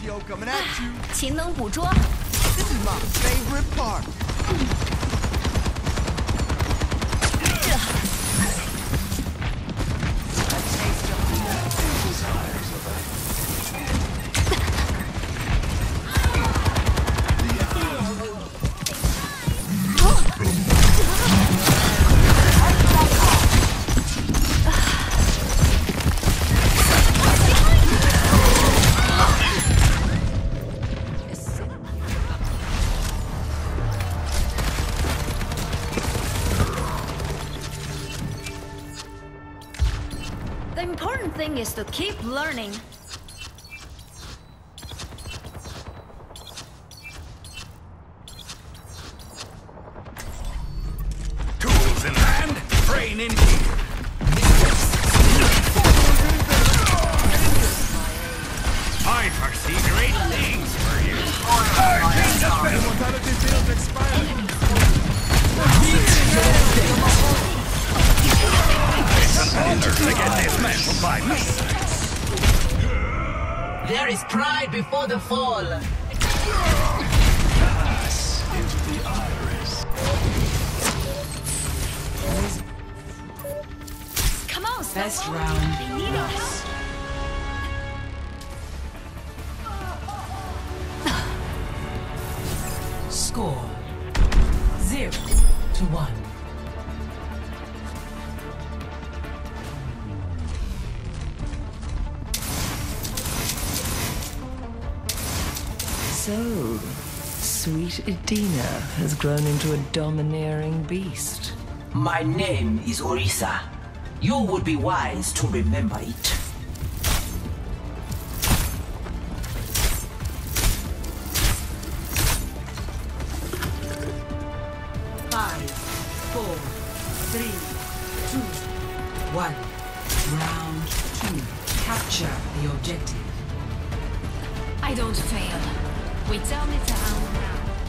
Ezio coming at you. 勤能捕捉。 This is my favorite part. The important thing is to keep learning. Tools in hand, brain in here. I foresee great things for you. Immortality fields expired. To get this man from by me. There is pride before the fall. Pass into the iris. Come on, Best Snowball. round. They need our help. Score 0-1. So, sweet Edina has grown into a domineering beast. My name is Orisa. You would be wise to remember it. Five, four, three, two, one. Round 2. Capture the objective. I don't fail. We tell me to now.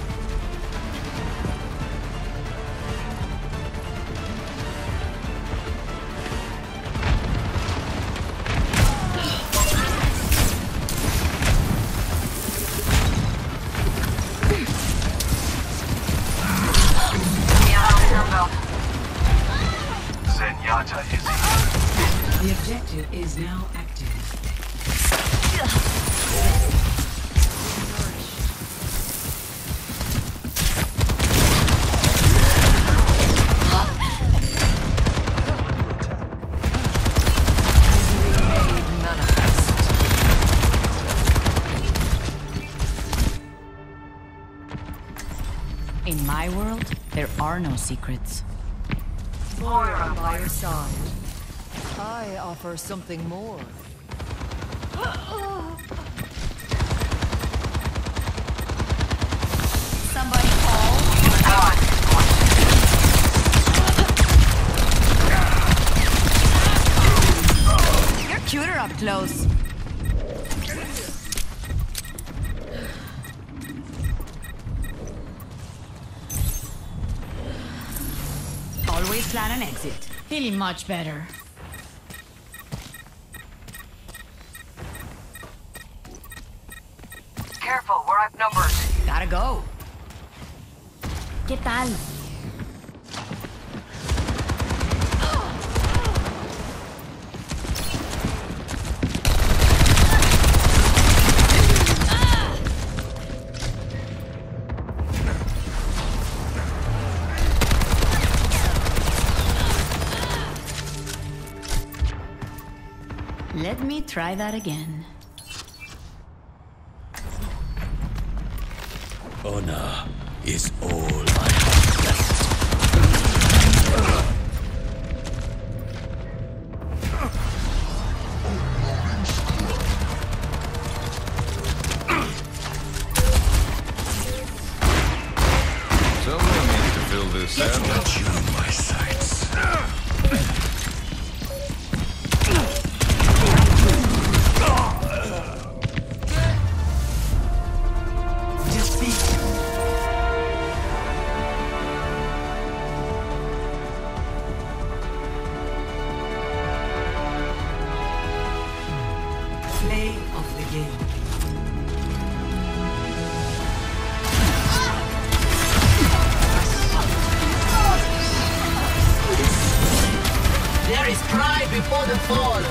Zenyatta is here. The objective is now active. In my world, there are no secrets. Moira by your side. I offer something more. Somebody call. You're cuter up close. Always plan an exit. Feeling much better. Careful, we're outnumbered. Gotta go. ¿Qué tal? Let me try that again. Honor is all I have left. Someone needs to fill this out. Got you in my sights. Play of the game. There is pride before the fall.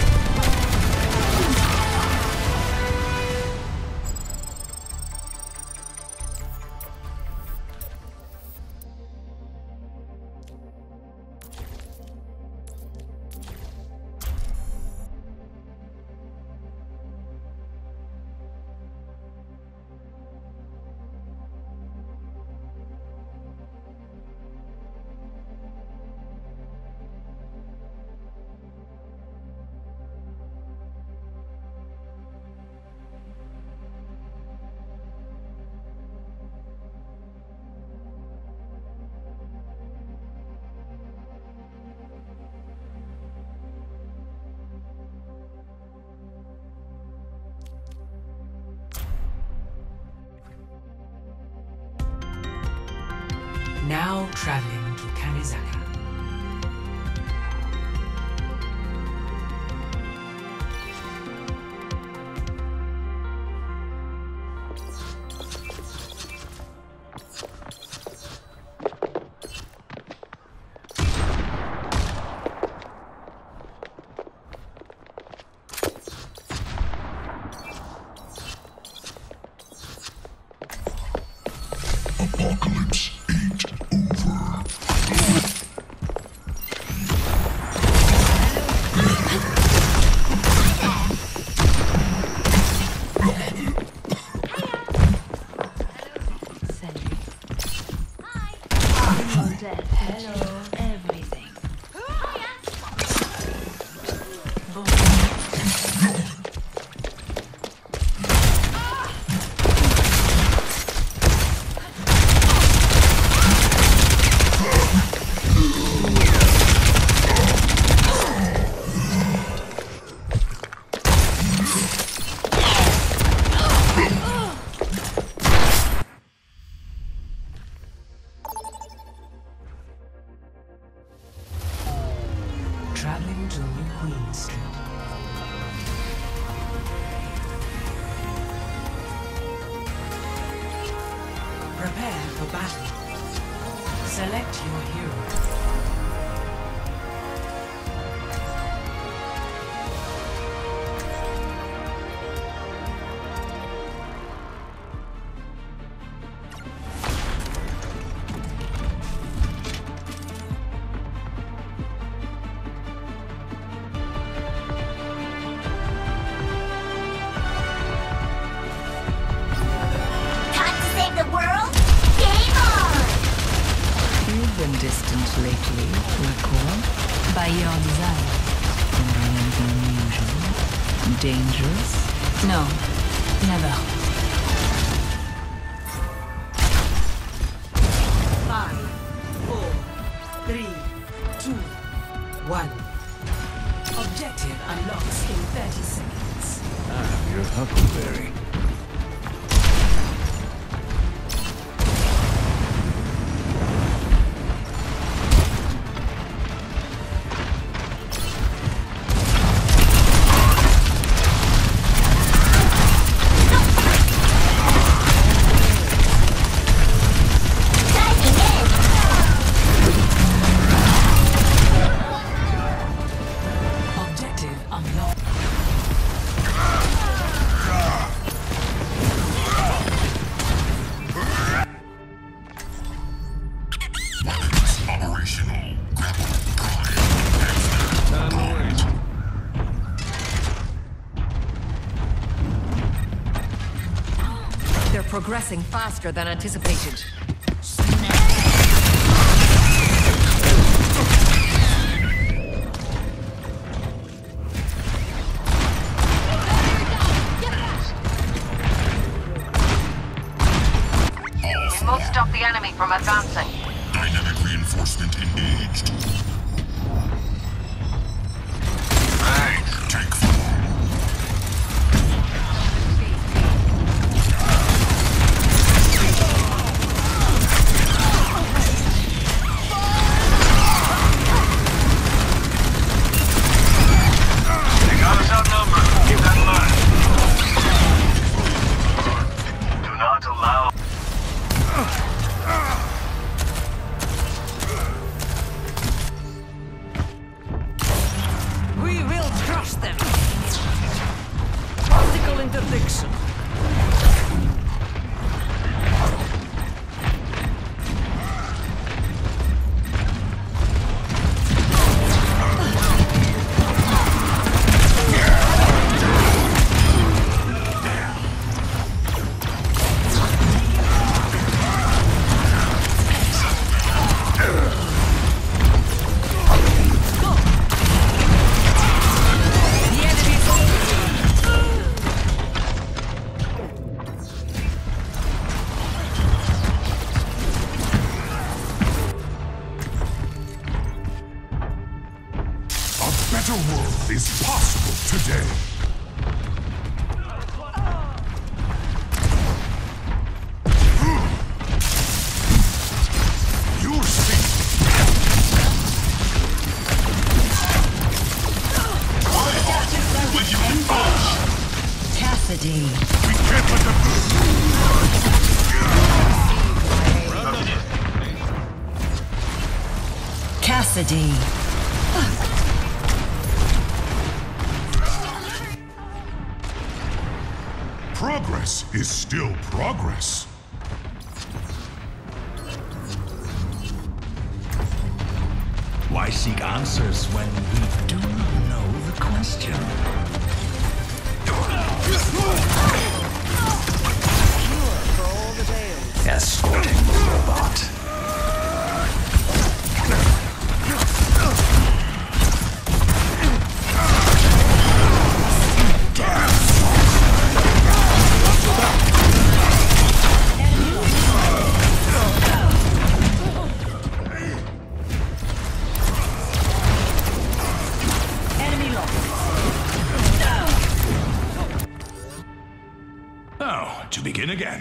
Now traveling to Kamizaka. Apocalypse ain't over. Hello, everything. Traveling to New Queen Street. Prepare for battle. Select your hero. You've been distant lately, Record. By your desire. Or anything unusual? Dangerous? No, never. 5, 4, 3, 2, 1. Objective unlocks in 30 seconds. Ah, your Huckleberry. Objective unlocked. Operational. Time to wait. They're progressing faster than anticipated. You must stop the enemy from advancing. Dynamic reinforcement engaged. Take form. Crush them! Optical interdiction. A better world is possible today. You'll see. Cassidy. We can't let them Cassidy. Progress is still progress. Why seek answers when we do not know the question? Escorting the robot. Now, to begin again.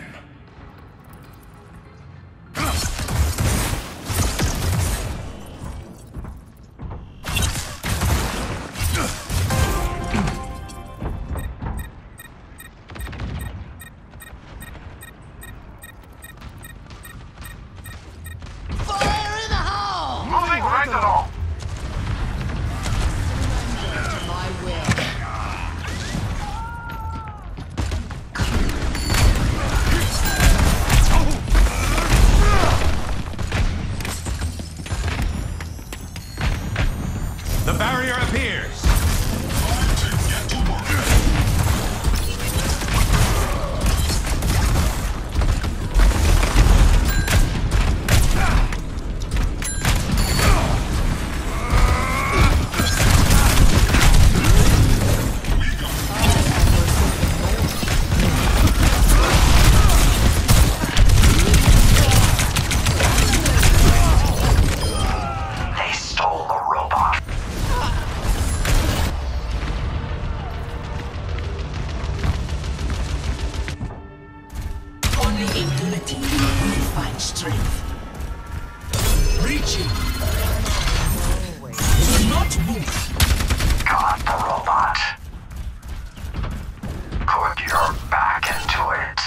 Moving right along. The barrier appears. They stole the robot. Only in unity we find strength. Reaching. Do not move. Got the robot. Put your back into it.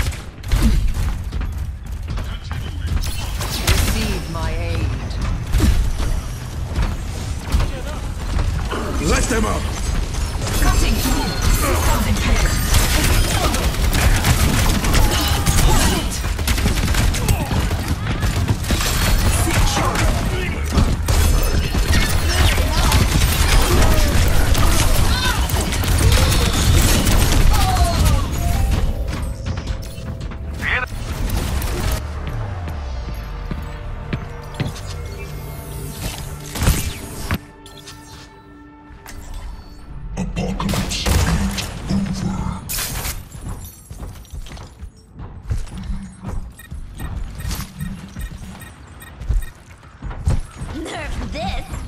Receive my aid. Let them up! Cutting through. Cutting through. Apocalypse ain't over. Nerf this!